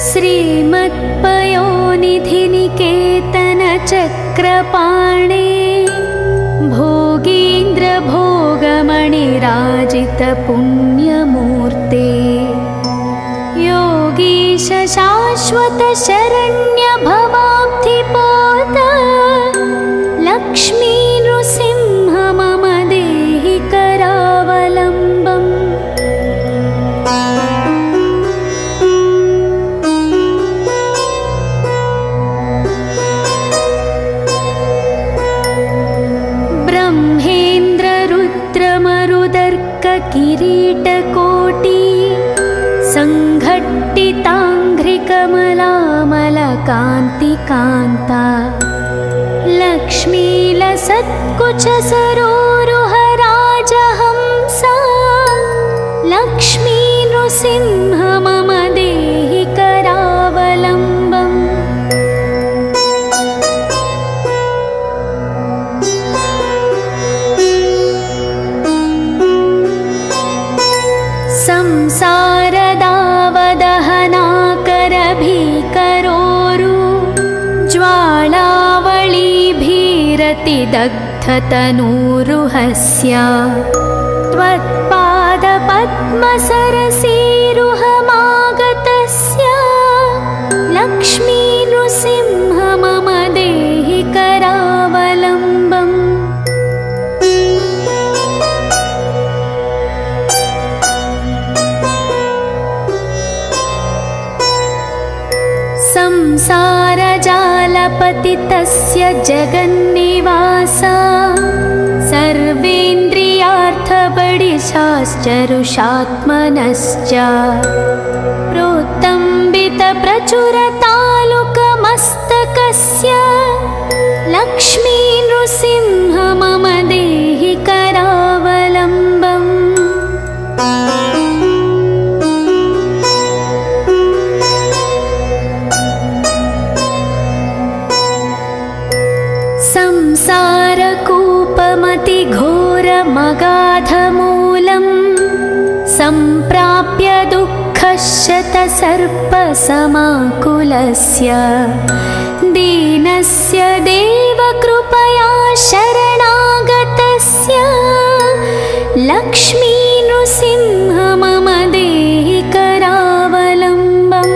श्रीमत्पयोनिधिनिकेतनचक्रपाणे भोगीन्द्रभोगमणिराजितपुण्यमूर्ते योगीश शाश्वत शरण्य भवाब्धिपोत लक्ष्मी नृसिंह मम देहि करावलम्बम्। ब्रह्मेन्द्र रुद्रमरुदर्क किरीटकोटि संघट्टिताङ्घ्रिकमलामलकान्तिकान्ता लक्ष्मीलसत्कुच सरोरुहराजहंसा लक्ष्मी नृसिंह मम देहि करावलम्बम्। संसारदावदहनाकरभीकरोरु ज्वालावळीभीरतिदग्धतनूरुहस्य त्वत्पादपद्मसरसीरुहमागतस्य लक्ष्मी नृसिंह मम देहि करावलम्बम्। संसारजालपतितस्य जगन्निवासा सर्वेन्द्रियार्थबडिशाश्चरुषात्मनश्च प्रोत्तम्बितप्रचुरतालुकमस्तकस्य लक्ष्मी नृसिंह मम देहि करावलम्बम्। संसारकूपमतिघोरमगाधमूलं सम्प्राप्य दुःखशतसर्पसमाकुलस्य दीनस्य देवकृपया शरणागतस्य लक्ष्मी नृसिंह मम देहि करावलम्बम्।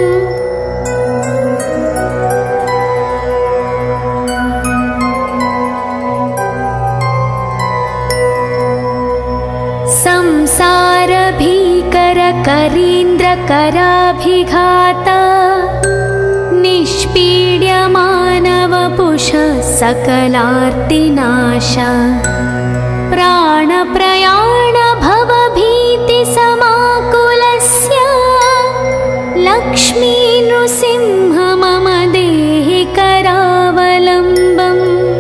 संसारभीकरकरीन्द्रकराभिघाता निष्पीड्यमानवपुष सकलार्तिनाशा प्राणप्रयाण भवभीतिसमाकुलस्य लक्ष्मी नृसिंह मम देहि करावलम्बम्।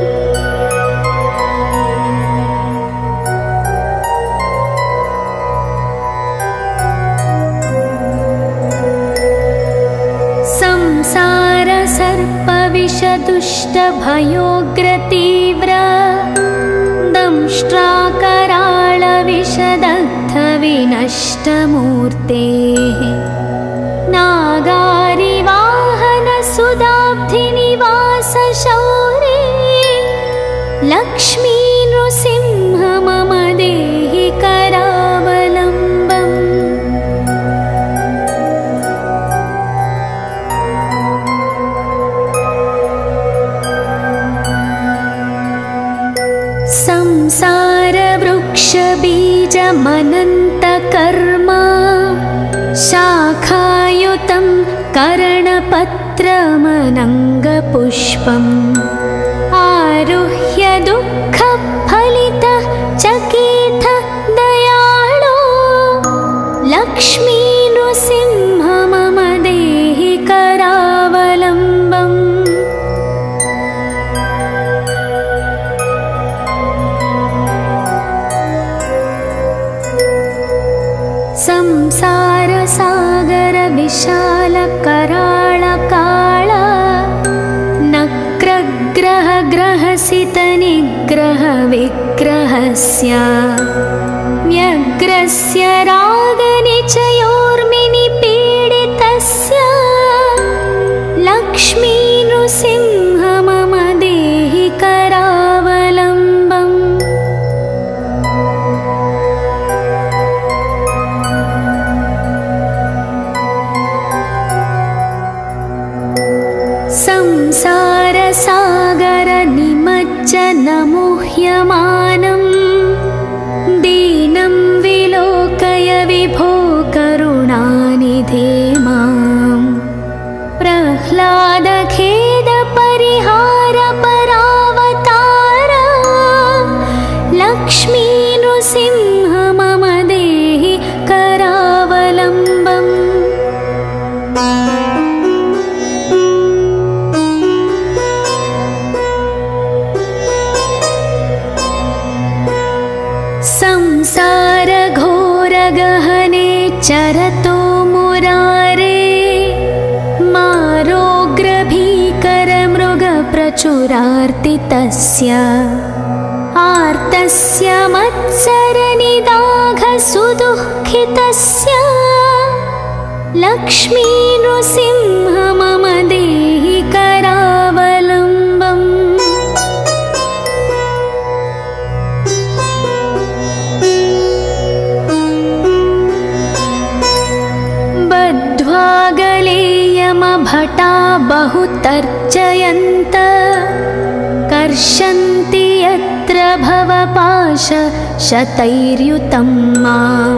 संसारसर्पविषदुष्टभयोग्रतीव्र दंष्ट्राकराळविषदग्धविनष्टमूर्तेः नागारिवाहनसुदाब्धिनिवासशौरे लक्ष्मी नृसिंह मम देहि करावलम्बम्। संसारवृक्षबीजमनन्तकर्म शाखायुतं कर्णपत्रमनङ्गपुष्पम् आरुह्य दुःखफलितः चकित दयाळो लक्ष्मी नृसिंह मम देहि करावलम्बम्। संसारसागरविशालकराळकाळ नक्रग्रहग्रहसितनिग्रहविग्रहस्य व्यग्रस्य रागनिचयोर्मिनिपीडितस्य मां प्रह्लादखेदपरिहार परावतार लक्ष्मी नृसिंह मम देहि करावलम्बम्। संसारघोरगहने चरतो मुरारे मारोग्रभीकरमृगप्रचुरार्तितस्य आर्तस्य मत्सरनिदाघसुदुःखितस्य लक्ष्मी नृसिंह मम देहि करावलम्बम्। बद्ध्वा गले यमभटा बहुतर्जयन्त कर्षन्ति यत्र भवपाशशतैर्युतं माम्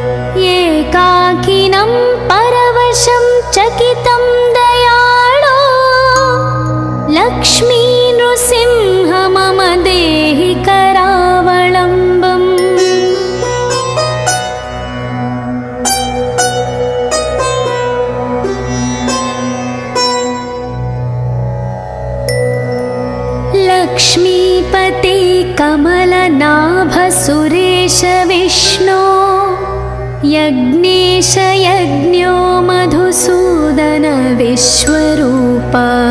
एकाकिनं परवशं चकितं दयाळो लक्ष्मी नृसिंह मम देहि करावलम्बम्। लक्ष्मीपते कमलनाभ सुरेश विष्णो यज्ञेश यज्ञो मधुसूदन विश्वरूप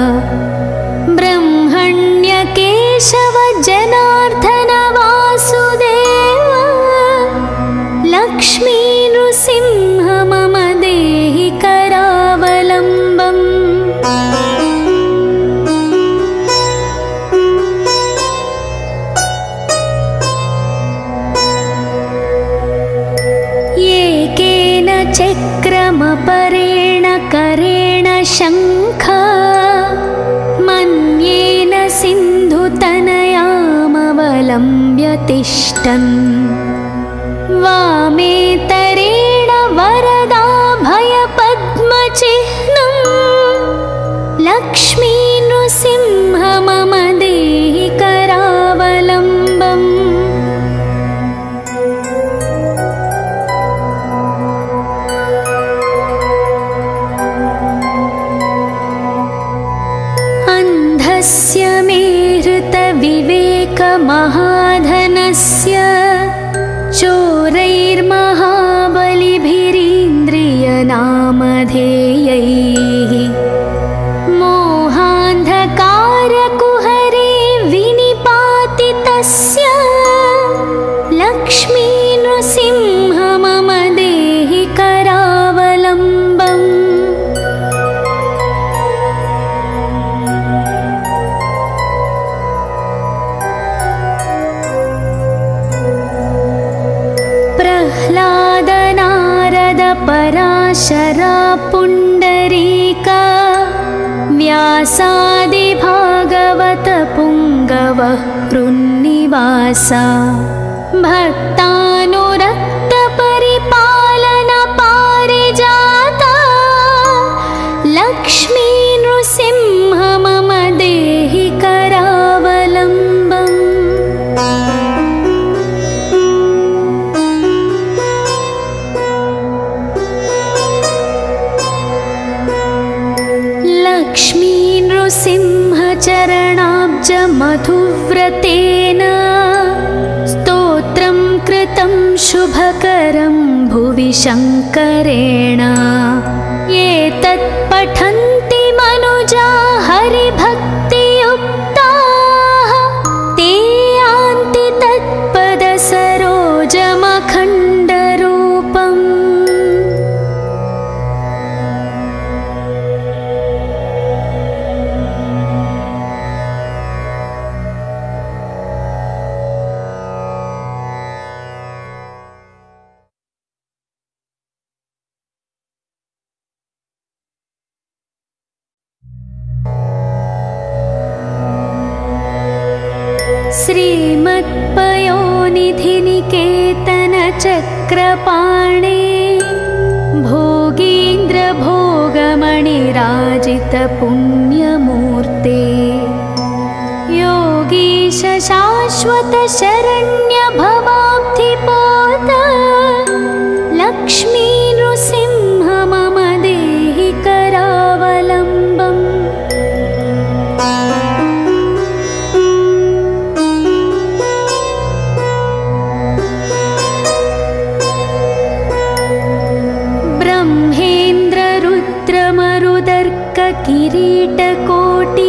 ब्रह्मण्य केशव जनार्दन वासुदेव लक्ष्मी नृसिंह मम देहि करावलम्बम्। चक्रमपरेण करेण शङ्ख मन्येन सिन्धुतनयामवलम्ब्य तिष्ठन् वामेतरेण वरदाभयपद्मचिह्नं लक्ष्मी नृसिंह मम देहि करावलम्बम्। अन्धस्य मे हृतविवेकमहाधनस्य चोरैर्महाबलिभिरीन्द्रियनामधेयैः मोहान्धकारकुहरे विनिपातितस्य लक्ष्मी नृसिंह मम देहि करावलम्बम्। प्रह्लाद नारद पराशरा पुण्डरीक व्यासादि भागवत पुङ्गवः कृन्निवास भक्तानुरक्त परिपालन पारिजाता लक्ष्मी नृसिंह मम देहि करावलम्बम्। लक्ष्मी नृसिंह चरणाब्ज मधुव्रतेन स्तोत्रं कृतं शुभकरं भुवि शङ्करेण एतत् पठन्ति मनुजा हरिभक्तियुक्ताः ते यान्ति तत्पदसरोजमखण्डरूपम्। श्रीमत्पयोनिधिनिकेतन चक्रपाणे भोगीन्द्र भो विराजितपुण्यमूर्ते योगीश शाश्वत शरण्य भवाब्धिपोत लक्ष्मी नृसिंह मम देहि करावलम्बम्। ब्रह्मेन्द्र रुद्रमरुदर्क किरीटकोटि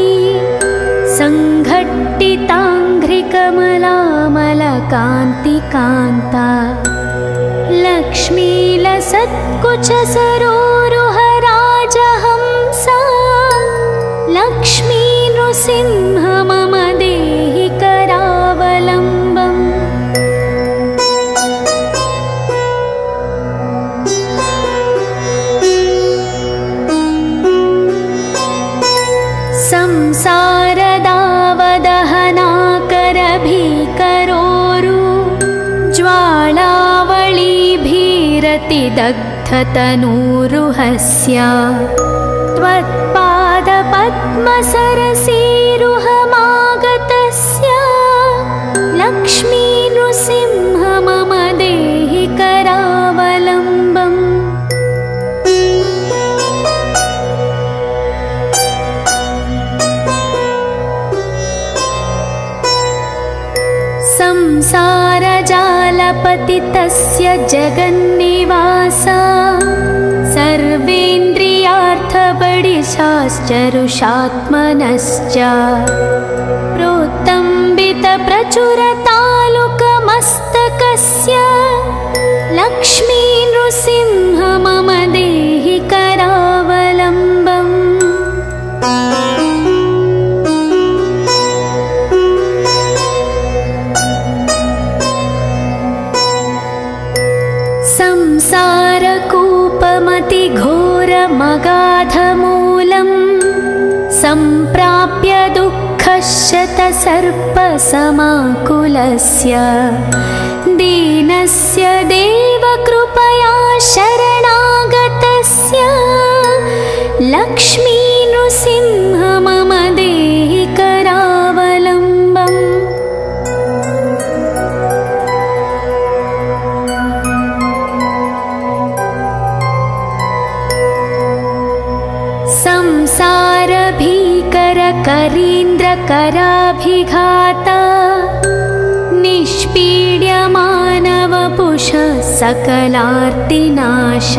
संघट्टिताङ्घ्रिकमलामलकान्तिकान्ता लक्ष्मीलसत्कुच सरोरुह राजहंसा लक्ष्मी नृसिंह मम देहि करावलम्बम्। संसारदावदहनाकरभीकरोरु ज्वालावळीभीरतिदग्धतनूरुहस्य त्वत्पादपद्मसरसीरुहमागतस्य लक्ष्मी नृसिंह मम देहि करावलम्बम्। संसारजालपतितस्य जगन्निवास सर्वेन्द्रियार्थबडिशाश्चरुषात्मनश्च प्रोत्तम्बितप्रचुरतालुकमस्तकस्य लक्ष्मी नृसिंह मम देहि करावलम्बम्। संसारकूपमतिघोरमगाधमूलम् सम्प्राप्य दुःखशतसर्पसमाकुलस्य दीनस्य देवकृपया शरणागतस्य लक्ष्मी नृसिंह मम देहि करावलम्बम्। संसारभीकरकरीन्द्रकराभिघाता निष्पीड्यमानवपुष सकलार्तिनाश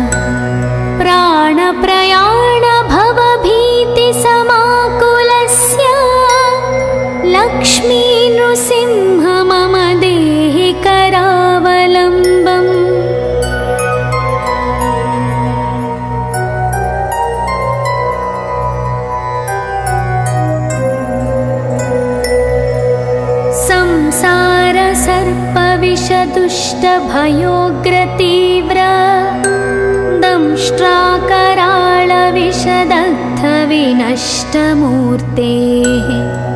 प्राणप्रयाणभवभीतिसमाकुलस्य लक्ष्मी नृसिंह मम देहि करावलम्बम्। संसारसर्पविषदुष्टभयोग्रतीव्र दंष्ट्राकराळविषदग्धविनष्टमूर्तेः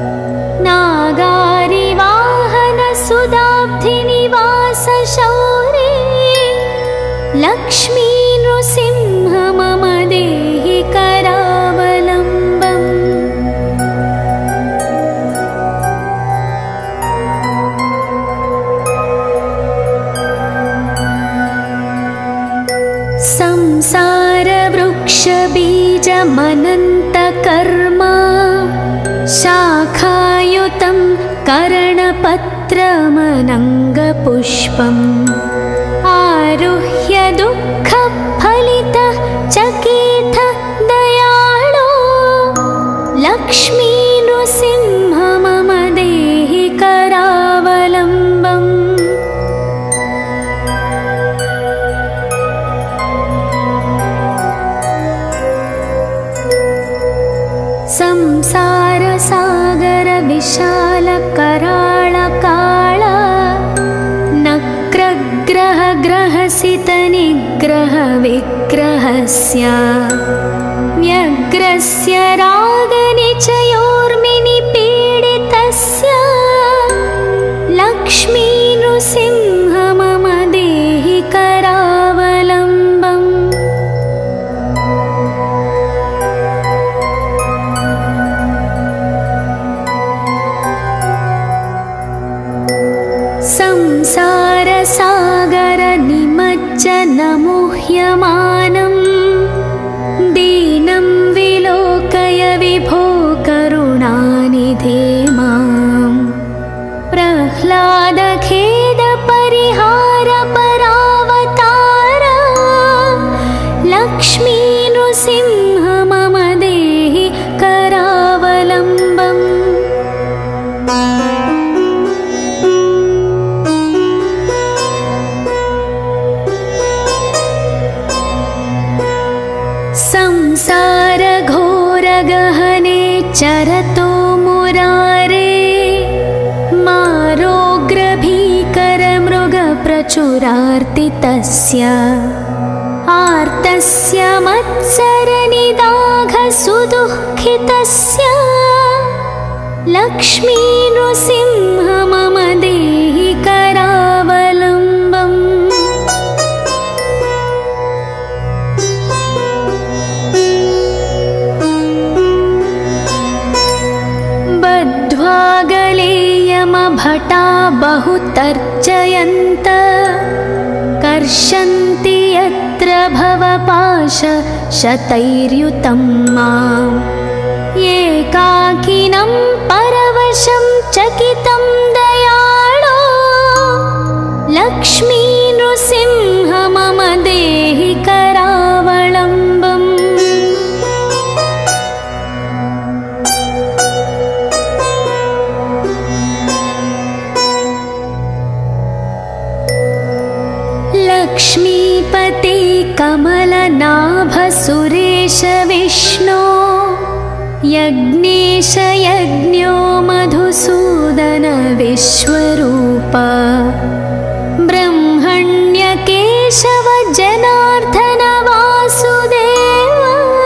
नागारिवाहनसुदाब्धिनिवास शौरे लक्ष्मी नृसिंह मम देहि करावलम्बम्। संसारवृक्षबीजमनन्तकर्म शाखायुतं करणपत्रमनङ्गपुष्पम् आरुह्य दुःखफलितः चकेत दयाळो लक्ष्मी नृसिंह मम देहि करावलम्बम्। संसारसागरविशालकराळकाळ नक्रग्रहग्रहसितनिग्रहविग्रहस्य व्यग्रस्य रागनिचयोर्मिनिपीडितस्य लक्ष्मी नृसिंह मम देहि करावलम्बम्। नृसिंह मम देहि करावलम्बम्। संसारघोरगहने चरतो मुरारे, मारोग्रभीकरमृगप्रचुरार्तितस्य, आर्तस्य मत्सरनिदाघसुदुःखितस्य, लक्ष्मीनृसिंह मम देहि करावलम्बम्। बद्ध्वा गले यमभटा बहुतर्जयन्त, कर्षन्ति यत्र भवपाशशतैर्युतं माम्। एकाकिनं परवशं चकितं दयाळो, लक्ष्मीनृसिंह मम देहि करावलम्बम्। लक्ष्मीपते कमलनाभ सुरेश विष्णो, यज्ञेश यज्ञो मधुसूदन विश्वरूप, ब्रह्मण्य केशव जनार्दन वासुदेव,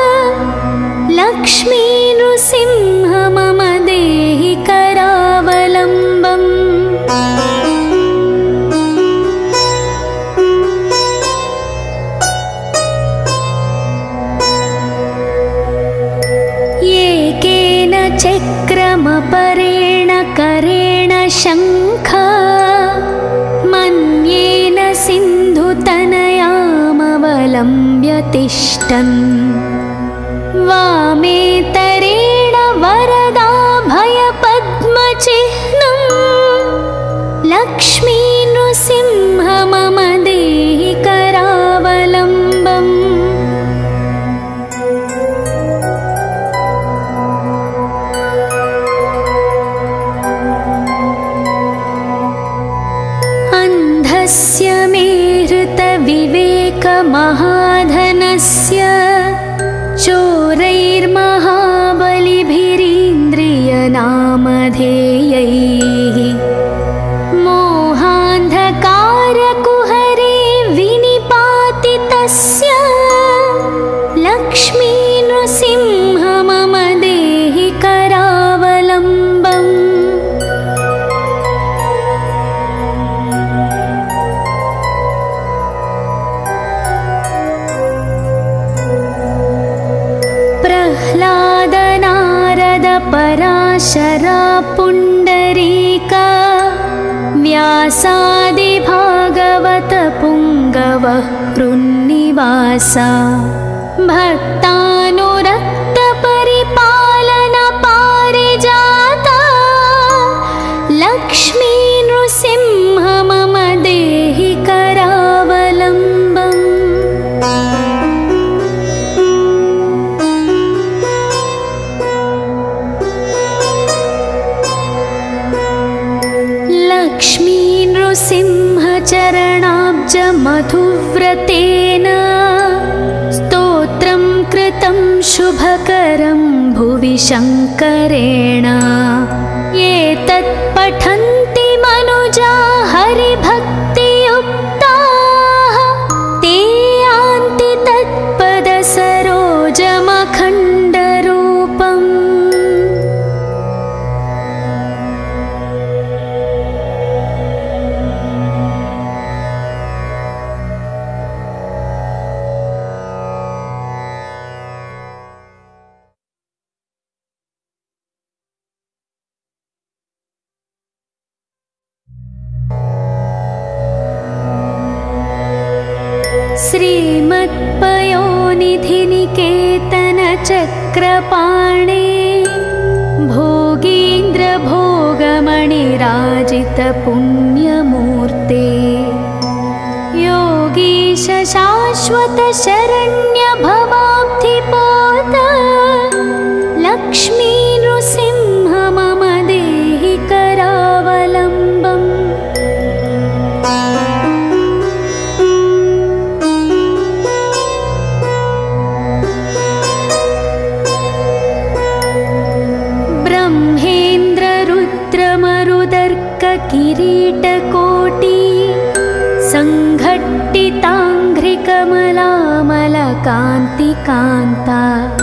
लक्ष्मीनृसिंह मम देहि करावलम्बम्। चक्रमपरेण करेण शङ्ख, मन्येन सिन्धुतनयामवलम्ब्य तिष्ठन्, वामेतरेण वरदाभयपद्मचिह्नं, लक्ष्मीनृसिंह मम देहि करावलम्बम्। अन्धस्य मे हृतविवेकमहाधनस्य, चोरैर्महाबलिभिरीन्द्रियनामधेयैः, मोहान्धकारकुहरे विनिपातितस्य, लक्ष्मीनृसिंह मम देहि करावलम्बम्। प्रह्लाद नारद पराशरा पुण्डरीक, व्यासादि भागवत पुङ्गवः कृन्निवास, भक्तानुरक्त परिपालन पारिजात, लक्ष्मीनृसिंह मम देहि करावलम्बम्। लक्ष्मीनृसिंह चरणाब्ज मधुव्रतेन, स्तोत्रं कृतं शुभकरं भुवि शङ्करेण, एतत् पठन्ति मनुजा हरिभक्तियुक्ताः, ते यान्ति तत्पदसरोजमखण्डरूपम्। श्रीमत्पयोनिधिनिकेतन चक्रपाणे, भोगीन्द्र भोगमणिराजित पुण्यमूर्ते, योगीश शाश्वत शरण्य भवाब्धि किरीटकोटि सङ्घट्टिताङ्घ्रिकमलामलकान्तिकान्ता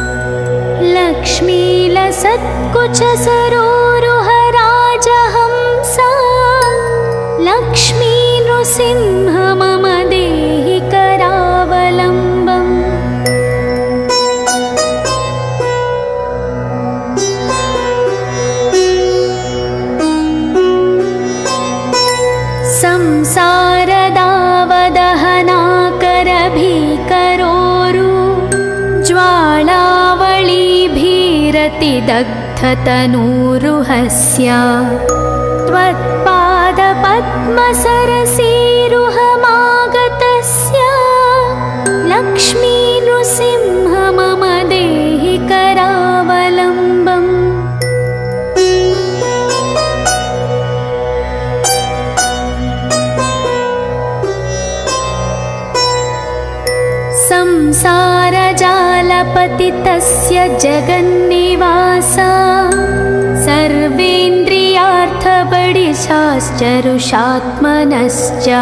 लक्ष्मीलसत्कुचसरोरुहराजहंसा लक्ष्मी नृसिंह मम देहि करावलम्बम्। संसारदावदहनाकरभीकरोरु ज्वालावळीभिरतिदग्धतनूरुहस्य त्वत्पादपद्मसरसीरुहमागतस्य लक्ष्मी नृसिंह मम देहि करावलम्बम्। संसारजालपतितस्य जगन्निवासा सर्वेन्द्रियार्थबडिशाश्चरुषात्मनश्च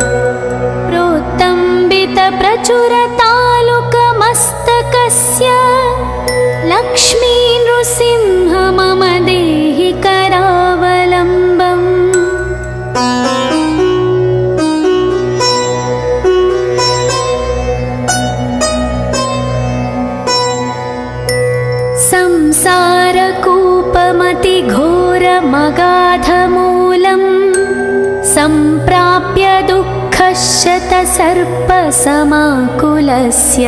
प्रोत्तम्बितप्रचुरतालुकमस्तकस्य लक्ष्मी नृसिंह मम देहि करावलम्बम्। संसारकूपमतिघोरमगाधमूलम् सम्प्राप्य दुःखशतसर्पसमाकुलस्य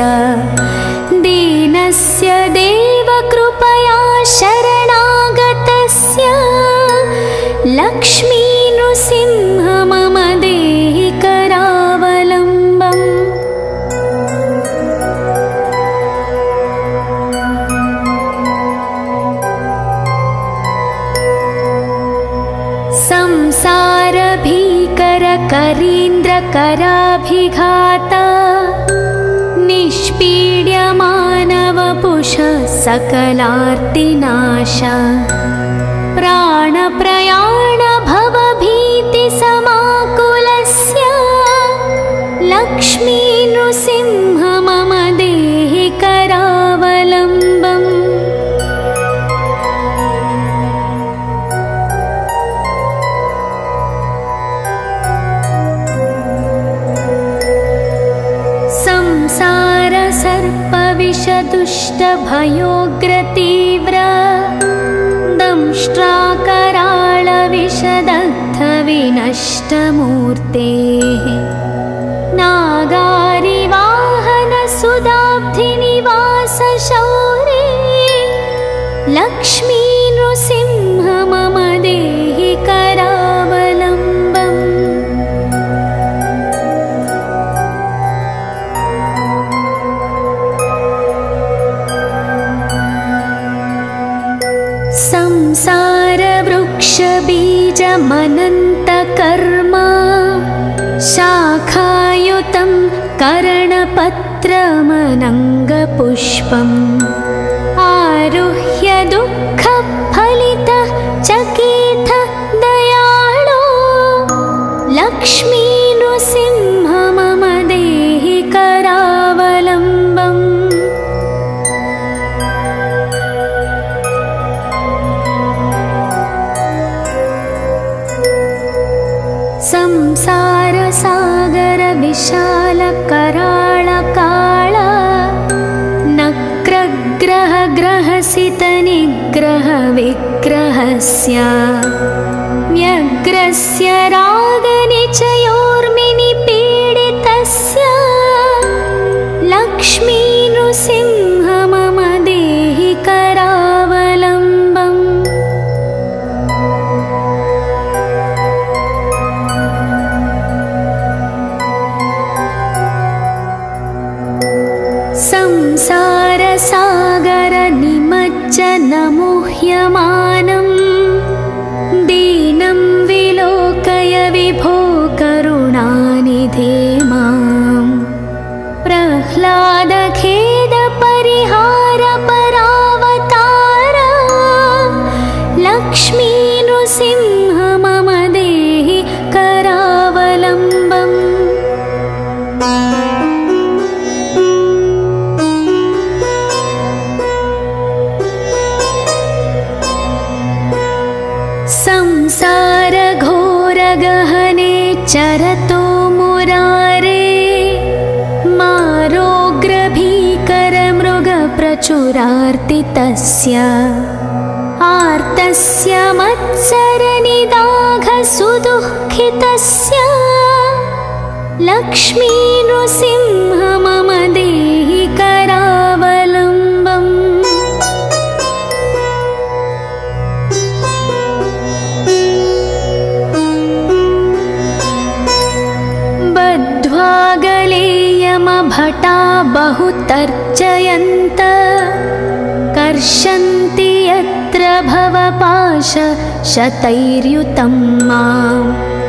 दीनस्य देवकृपया शरणागतस्य लक्ष्मी नृसिंह मम देहि करावलम्बम्। संसारभीकरकरीन्द्रकराभिघाता निष्पीड्यमानवपुषः सकलार्तिनाशा प्राणप्रयाणभवभीतिसमाकुलस्य लक्ष्मी नृसिंह मम देहि करावलम्बम्। संसारसर्पविषदुष्टभयोग्रतीव्र दंष्ट्राकराळविषदग्धविनष्टमूर्तेः नागारिवाहनसुदाब्धिनिवासशौरे लक्ष्मी नृसिंह मम देहि करावलम्बम्। संसारवृक्षबीजमनन्तकर्म शाखायुतं करणपत्रमनङ्गपुष्पम् आरुह्य दुःखफलितः चकेत दयाळो लक्ष्मी नृसिंह मम देहि करावलम्बम्। संसारसागरविशालकराळकाळ नक्रग्रहग्रहसितनिग्रहविग्रहस्य व्यग्रस्य रागनिचयोर्मिनिपीडितस्य लक्ष्मी नृसिंह मम देहि करावलम्बम्। संसारसागरनिमज्जनमुह्यमानं दीनं विलोकय विभो करुणावतारम्। चरतो मुरारे मारोग्रभीकरमृगप्रचुरार्तितस्य आर्तस्य मत्सरनिदाघसुदुःखितस्य लक्ष्मीनृसिंह मम देहि करावलम्बम्। बद्ध्वा गले यमभटा बहुतर्जयन्त कर्षन्ति यत्र भवपाशशतैर्युतं माम्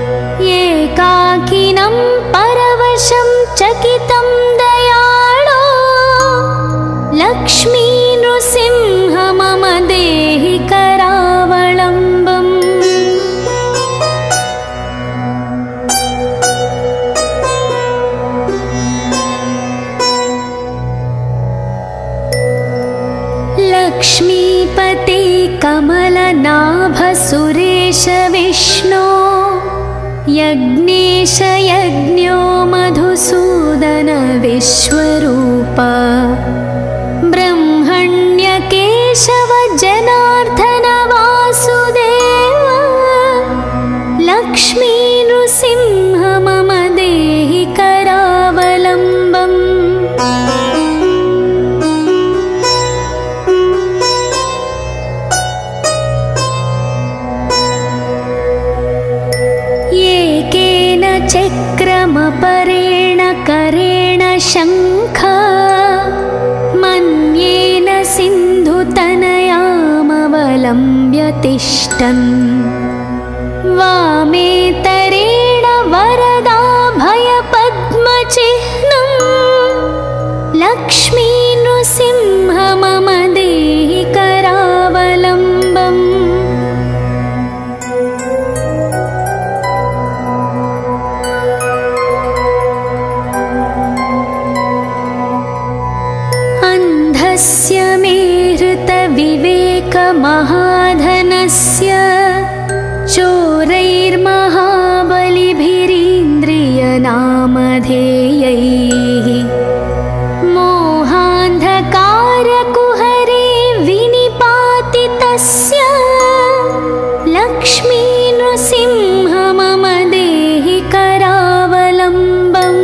एकाकिनं परवशं चकितं दयाळो लक्ष्मीनृसिंह मम देहि करावलम्बम्। लक्ष्मीपते कमलनाभ सुरेश विष्णो यज्ञेश यज्ञो मधुसूदन विश्वरूप ब्रह्मण्य केशव जनार्दन वासुदेव लक्ष्मीनृसिंह मम देहि करावलम्बम्। चक्रमपरेण करेण शङ्ख मन्येन सिन्धुतनयामवलम्ब्य तिष्ठन् वामेतरेण वरदाभयपद्मचिह्नं लक्ष्मीनृसिंह मम देहि करावलम्बम्। अन्धस्य मे हृतविवेकमहाधनस्य चोरैर्महाबलिभिरीन्द्रियनामधेयैः मोहान्धकारकुहरे विनिपातितस्य लक्ष्मीनृसिंह मम देहि करावलम्बम्।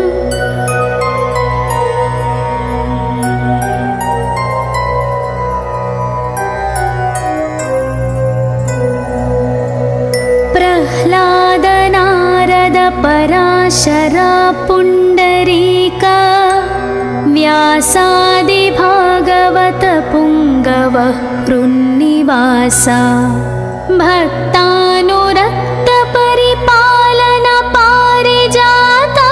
प्रह्लाद नारद पराशरा पुण्डरीका व्यासादि भागवत पुङ्गवः कृन्निवासा भक्तानुरक्त परिपालन पारिजाता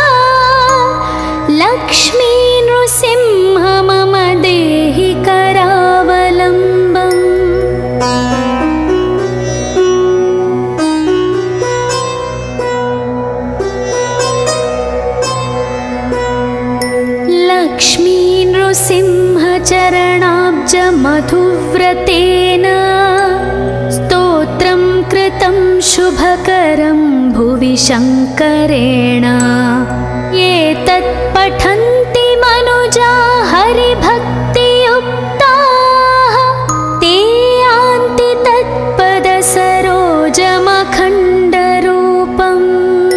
लक्ष्मीनृसिंह मम देहि करावलम्बम्। लक्ष्मीनृसिंह चरणाब्ज मधुव्रतेन स्तोत्रं कृतं शुभकरं भुवि शङ्करेण एतत् पठन्ति मनुजा हरिभक्तियुक्ताः ते यान्ति तत्पदसरोजमखण्डरूपम्।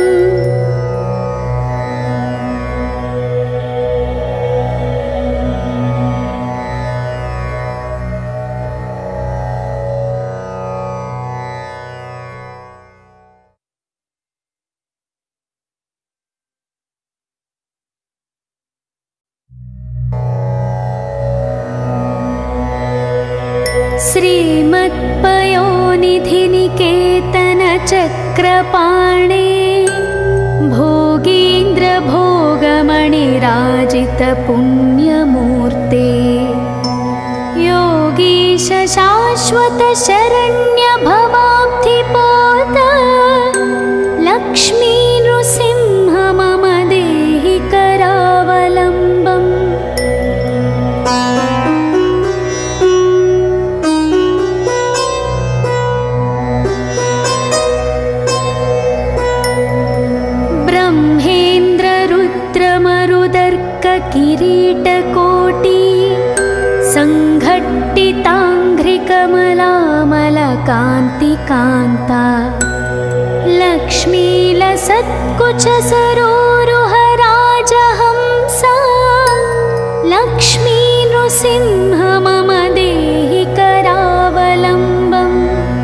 श्रीमत्पयोनिधिनिकेतन चक्रपाणे भोगीन्द्र भोगमणिराजित पुण्यमूर्ते योगीश शाश्वत शरण्य भवाब्धिपोत लक्ष्मीनृसिंह मम देहि करावलम्बम्। किरीटकोटि सङ्घट्टिताङ्घ्रिकमलामलकान्तिकान्ता लक्ष्मीलसत्कुचसरोरुहराजहंसा लक्ष्मी नृसिंह मम देहि करावलम्बम्।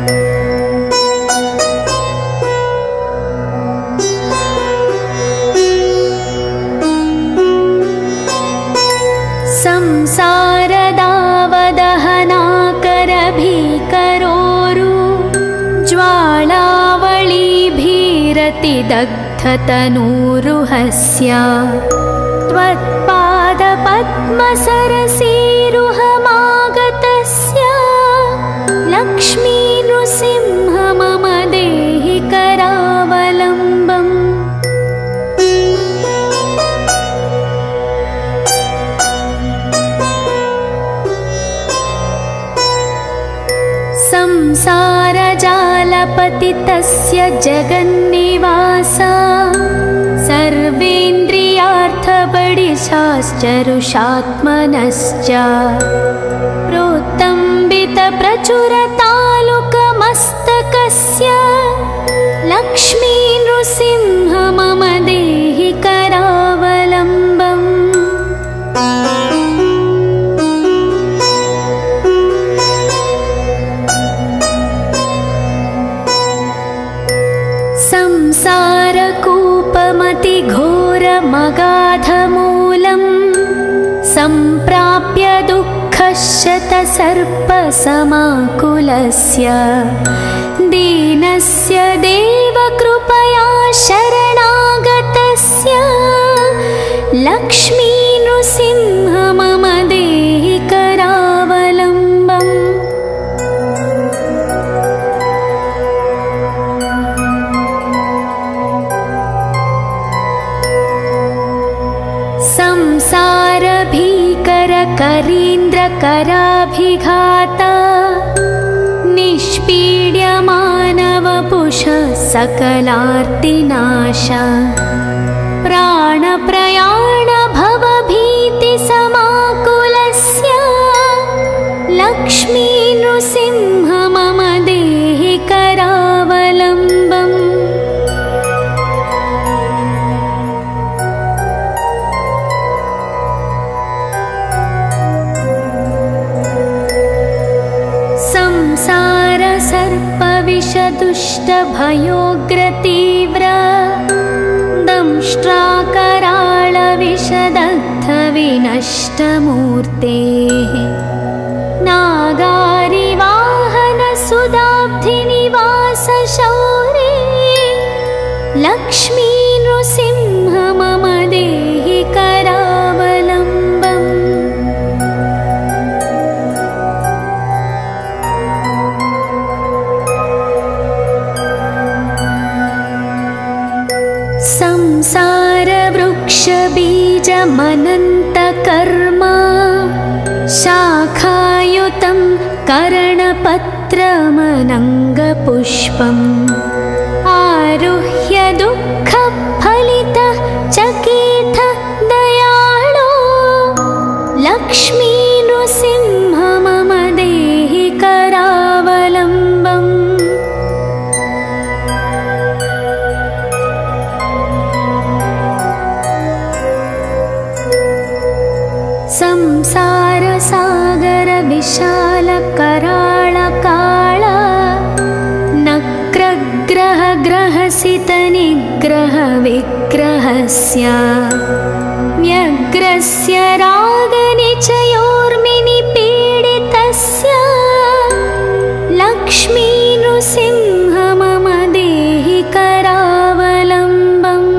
संसारदावदहनाकरभीकरोरु ज्वालावळीभिरतिदग्धतनूरुहस्य त्वत्पादपद्मसरसीरुहमागतस्य लक्ष्मी नृसिंह मम देहि करावलम्बम्। संसारजालपतितस्य जगन्निवासा सर्वेन्द्रियार्थबडिशाश्चरुषात्मनश्च प्रोत्तम्बितप्रचुरतालुकमस्तकस्य लक्ष्मी नृसिंह मम देहि करावलम्बम्। संसारकूपमतिघोरमगाधमूलम् सम्प्राप्य दुःखशतसर्पसमाकुलस्य दीनस्य देवकृपया शरणागतस्य लक्ष्मी नृसिंह मम देहि करावलम्बम्। संसारभीकरकरीन्द्रकराभिघाता निष्पीड्यमानवपुषः सकलार्तिनाशा प्राणप्रयाणभवभीतिसमाकुलस्य लक्ष्मी नृसिंह मम देहि करावलम्बम्। संसारसर्पविषदुष्टभयोग्रतीव्र दंष्ट्राकराळविषदग्धविनष्टमूर्तेः नागारिवाहनसुदाब्धिनिवासशौरे लक्ष्मी नृसिंह मम देहि करावलम्बम्। संसारवृक्षबीजमनन्तकर्म शाखायुतं करणपत्रमनङ्गपुष्पम् आरुह्य दुःखफलितः चकित दयाळो लक्ष्मी नृसिंह मम देहि करावलम्बम्। संसारसागरविशालकराळकाळ नक्रग्रहग्रहसितनिग्रहविग्रहस्य व्यग्रस्य रागनिचयोर्मिनिपीडितस्य लक्ष्मी नृसिंह मम देहि करावलम्बम्।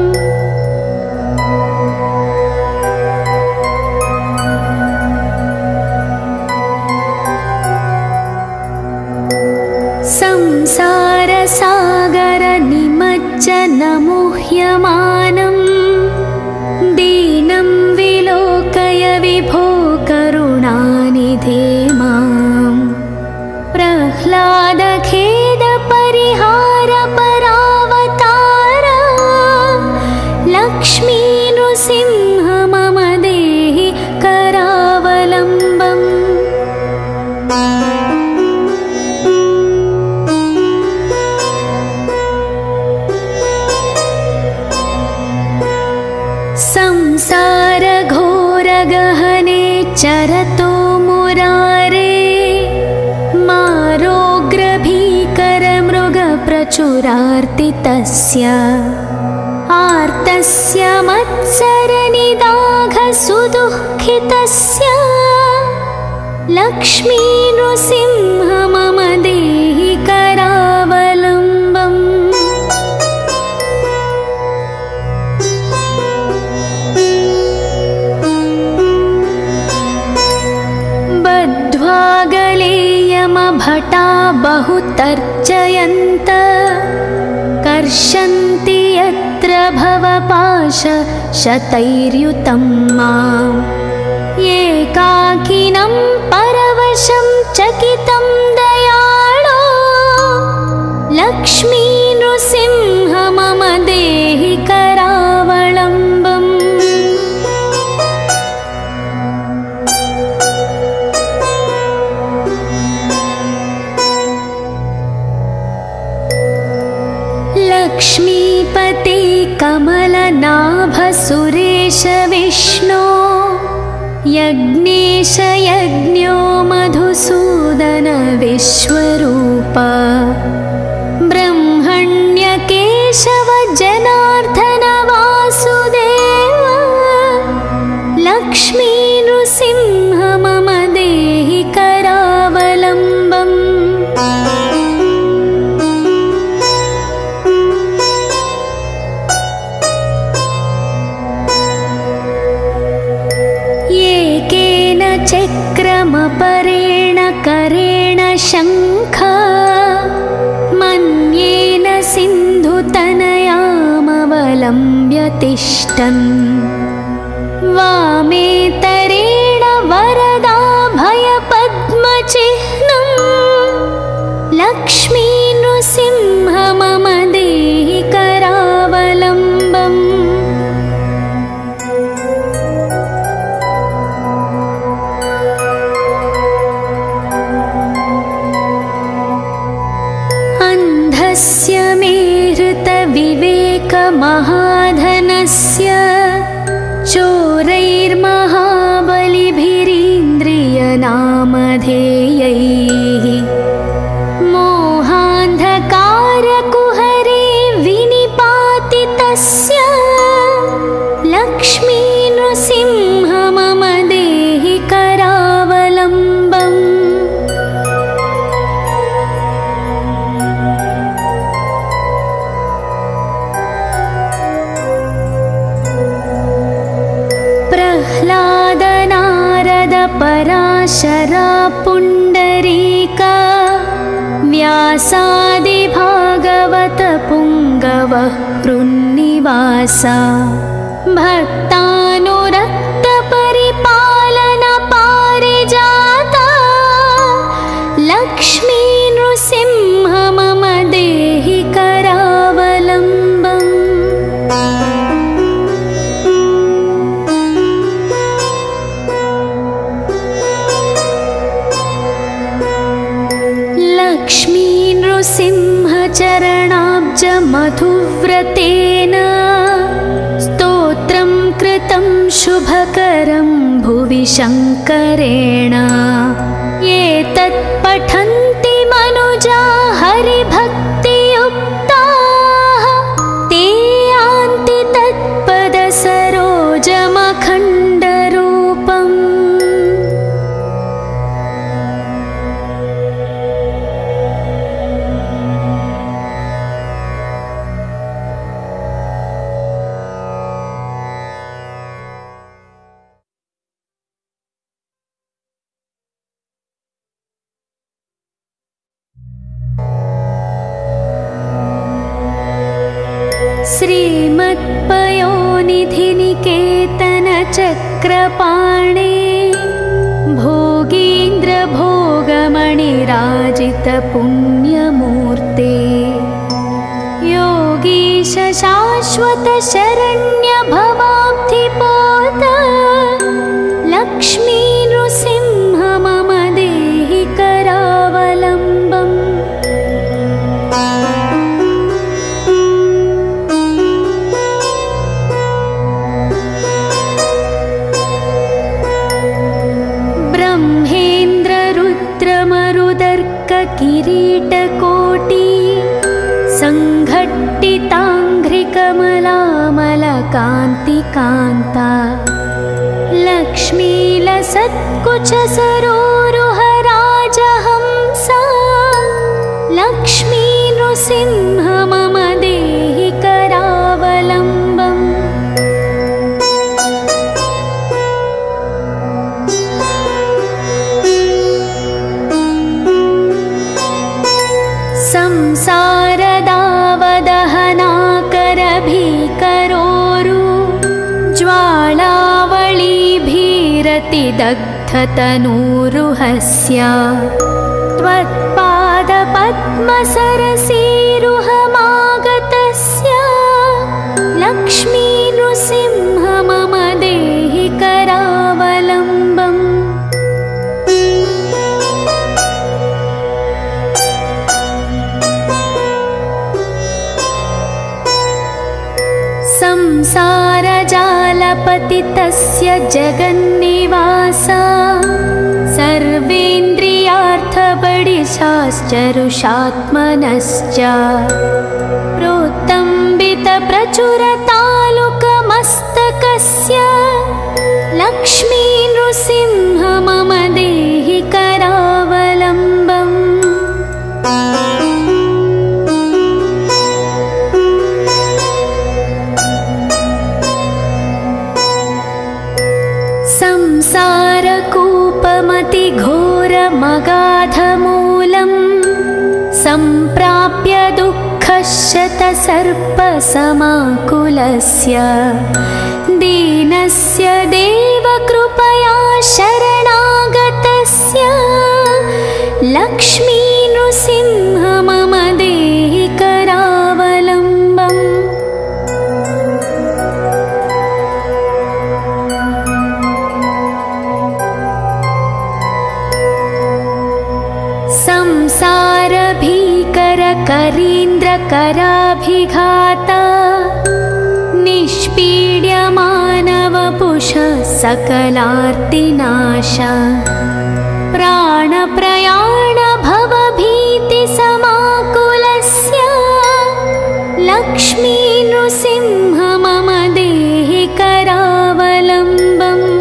संसारसागरनिमज्जनमुह्यमानं दीनं विलोकय विभो करुणानिधे मां प्रह्लादखेदपरिहारपरावतार लक्ष्मी नृसिंह मम देहि मुरारे मारोग्रभीकरमृगप्रचुरार्तितस्य आर्तस्य मत्सरनिदाघसुदुःखितस्य लक्ष्मीनृसिंह मम देहि करावलम्बम्। बद्ध्वा गले यमभटा बहुतर्जयन्त कर्षन्ति यत्र भवपाशशतैर्युतं माम् एकाकिनं परवशं चकितं दयाळो लक्ष्मीनृसिंह मम देहि करावलम्बम्। लक्ष्मीपते कमलनाभ सुरेश विष्णो यज्ञेश यज्ञो मधुसूदन विश्वरूप ब्रह्मण्यकेशव जनार्दन वासुदेव लक्ष्मीनृसिंह मम देहि करावलम्बम्। चक्रमपरेण करेण शङ्ख मन्येन सिन्धुतनयामवलम्ब्य तिष्ठन् वामेतरेण वरदाभयपद्मचिह्नं लक्ष्मीनृसिंह मम देहि करावलम्बम्। अन्धस्य मे हृतविवेकमहाधनस्य चोरैर्महाबलिभिरीन्द्रियनामधेयैः मोहान्धकारकुहरे विनिपातितस्य लक्ष्मीनृसिंह मम देहि करावलम्बम्। प्रह्लाद नारद पराशरा पुण्डरीका व्यासादि भागवत पुङ्गवः कृन्निवासा भक्तानुरक्त परिपालन पारिजाता लक्ष्मीनृसिंह मम देहि करावलम्बम्। लक्ष्मीनृसिंह चरणाब्ज मधुव्रतेन स्तोत्रं कृतं शुभकरं भुवि शङ्करेण एतत् पठन्ति मनुजा हरिभक्तियुक्ताः ते यान्ति तत्पदसरोजमखण्डरूपम्। श्रीमत्पयोनिधिनिकेतन चक्रपाणे भोगीन्द्र भोगमणिराजित पुण्यमूर्ते योगीश शाश्वत शरण्य भवाब्धिपोत लक्ष्मीनृसिंह मम देहि करावलम्बम्। किरीटकोटि सङ्घट्टिताङ्घ्रिकमलामलकान्तिकान्ता लक्ष्मीलसत्कुचसरोरुहराजहंसा लक्ष्मी नृसिंह मम देहि करावलम्बम्। संसारदावदहनाकरभीकरोरु ज्वालावळीभिरतिदग्धतनूरुहस्य त्वत्पादपद्मसरसीरुहमागतस्य लक्ष्मी नृसिंह मम देहि करावलम्बम्। संसारजालपतितस्य जगन्निवासा सर्वेन्द्रियार्थबडिशाश्चरुषात्मनश्च प्रोत्तम्बितप्रचुरतालुकमस्तकस्य लक्ष्मी नृसिंह मम देहि करावलम्बम्। संसारकूपमतिघोरमगाधमूलम् सम्प्राप्य दुःखशतसर्पसमाकुलस्य दीनस्य देवकृपया शरणागतस्य लक्ष्मी नृसिंह मम देहि करावलम्बम्। संसारभीकरकरीन्द्रकराभिघाता निष्पीड्यमानवपुष सकलार्तिनाशा प्राणप्रयाणभवभीतिसमाकुलस्य लक्ष्मी नृसिंह मम देहि करावलम्बम्।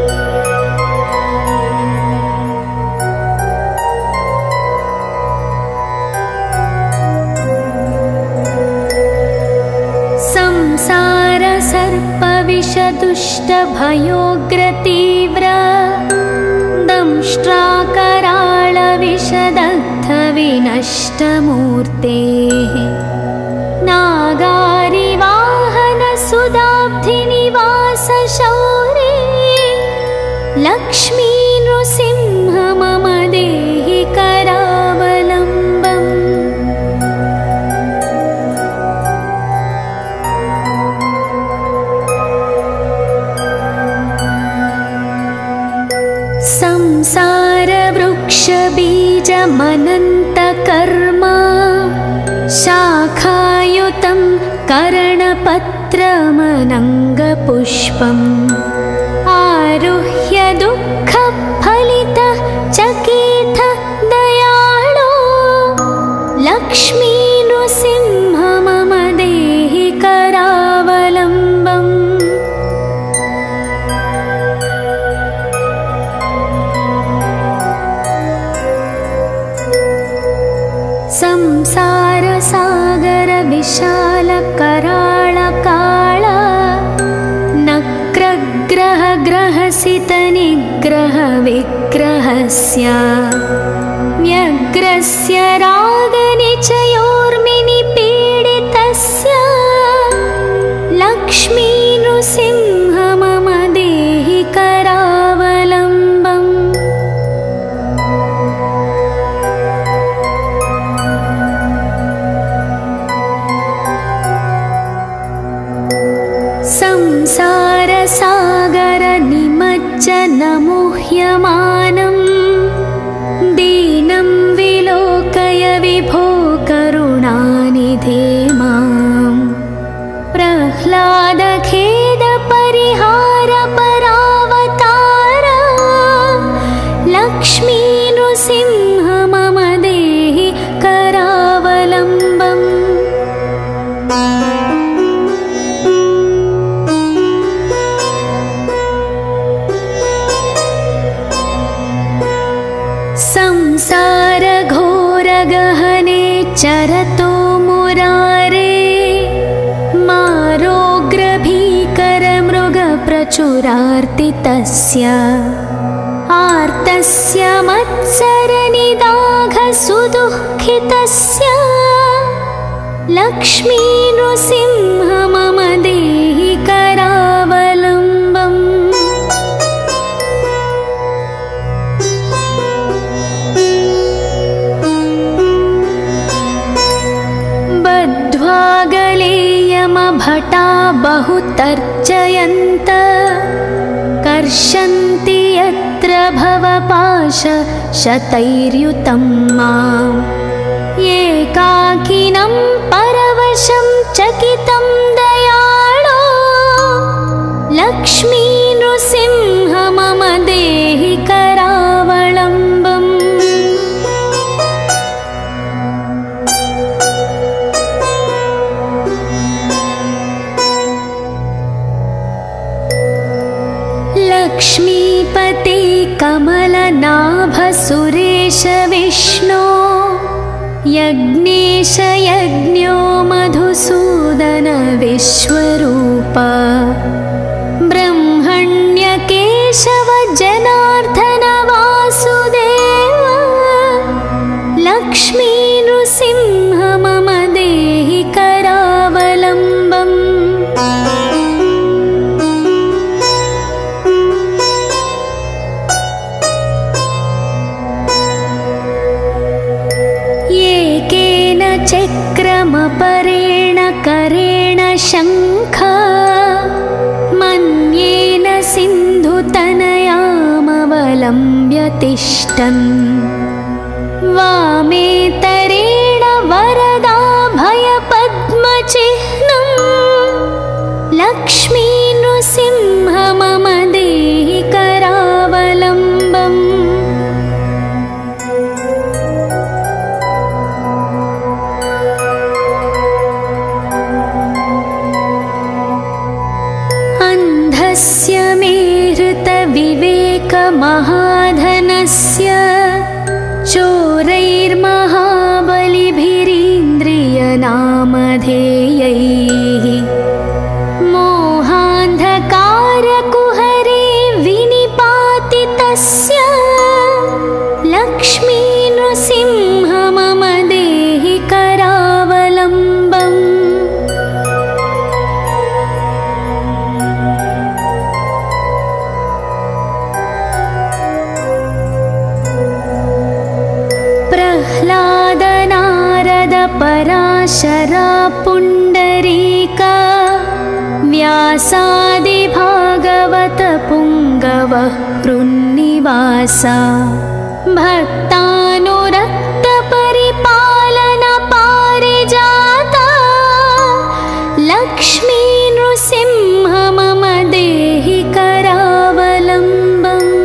संसारसर्पविषदुष्टभयोग्रतीव्र दंष्ट्राकराळविषदग्धविनष्टमूर्तेः नागारिवाहनसुदाब्धिनिवासशौरे लक्ष्मी नृसिंह मम देहि करावलम्बम्। संसारवृक्षबीजमनन्तकर्म शाखायुतं कर्णपत्रमनङ्गपुष्पम् आरुह्य दुःखफलितः चकित दयाळो लक्ष्मी नृसिंह मम देहि करावलम्बम्। संसारसागरविशालकराळकाळ नक्रग्रहग्रहसितनिग्रहविग्रहस्य व्यग्रस्य रागनिचयोर्मिनिपीडितस्य लक्ष्मी नृसिंह मम देहि करावलम्बम्। संसारसागरनिमज्जनमुह्यमानं दीनं विलोकय विभो करुणानिधे मां प्रह्लादखेदपरिहारपरावतार लक्ष्मी नृसिंह मम देहि संसारघोरगहने चरतो मुरारे मारोग्रभीकरमृगप्रचुरार्तितस्य आर्तस्य मत्सरनिदाघसुदुःखितस्य लक्ष्मीनृसिंह मम देहि करावलम्बम्। बद्ध्वा गलेयमभटा बहुतर्जयन्त कर्षन्ति यत्र भवपाशशतैर्युतं माम् एकाकिनं परवशं चकितं दयाळो लक्ष्मीनृसिंह मम देहि करावलम्बम्। लक्ष्मीपते कमलनाभ सुरेश विष्णो यज्ञेश यज्ञो मधुसूदन विश्वरूप ब्रह्मण्यकेशव जनार्दन वासुदेव लक्ष्मीनृसिंह मम देहि करावलम्बम्। चक्रमपरेण करेण शङ्ख मन्येन सिन्धुतनयामवलम्ब्य तिष्ठन् वामेतरेण वरदाभयपद्मचिह्नं लक्ष्मीनृसिंह मम देहि करावलम्बम्। अन्धस्य मे हृतविवेकमहाधनस्य चोरैर्महाबलिभिरीन्द्रियनामधेयैः मोहान्धकारकुहरे विनिपातितस्य लक्ष्मीनृसिंह मम देहि करावलम्बम्। प्रह्लाद नारद पराशरा पुण्डरीक व्यासादि भागवत पुङ्गवः हृन्निवासा भक्तानुरक्त परिपालन पारिजाता लक्ष्मीनृसिंह मम देहि करावलम्बम्।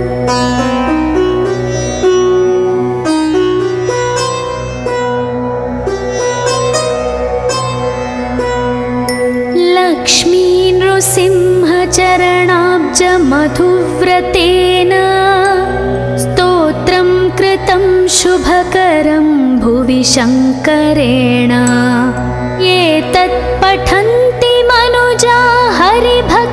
लक्ष्मीनृसिंह चरणाब्ज मधुव्रतेन स्तोत्रं कृतं शुभकरं भुवि शङ्करेण एतत् पठन्ति मनुजा हरिभक्तिभावेन